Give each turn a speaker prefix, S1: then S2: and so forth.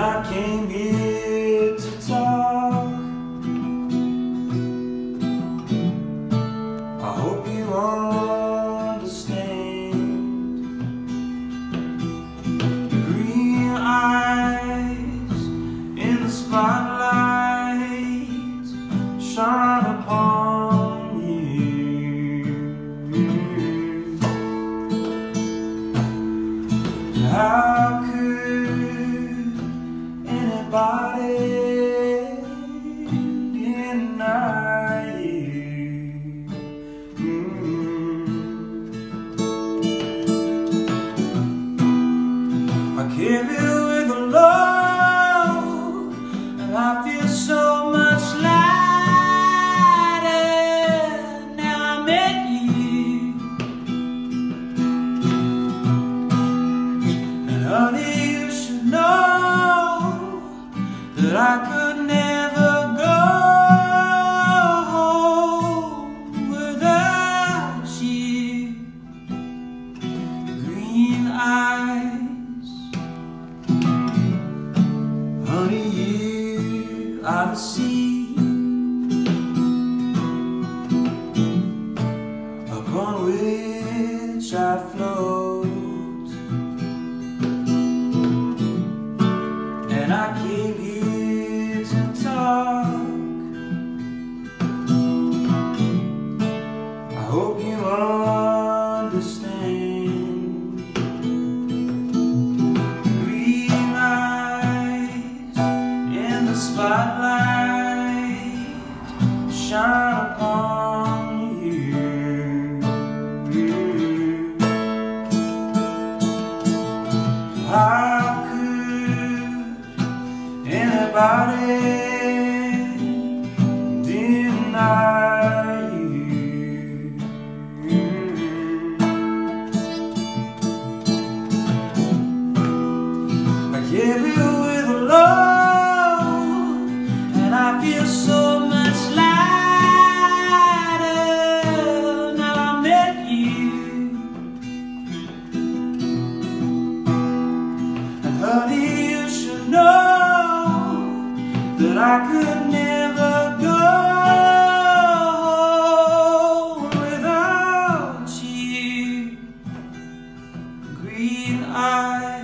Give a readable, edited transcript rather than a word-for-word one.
S1: I came here to talk. I hope you understand. Green eyes in the spotlight shine upon you. How could anybody deny you? I came here with a love, and I feel so much lighter now I met you. And honey, you should know that I could never go home without you. Green eyes, honey, you are the sea upon which I float, and I came here to talk. I hope you understand. Green eyes in the spotlight shine upon you. How could anybody deny you? I gave you with love, and I feel so much lighter now I met you. And honey, you should know that I could never go without you. Green eyes.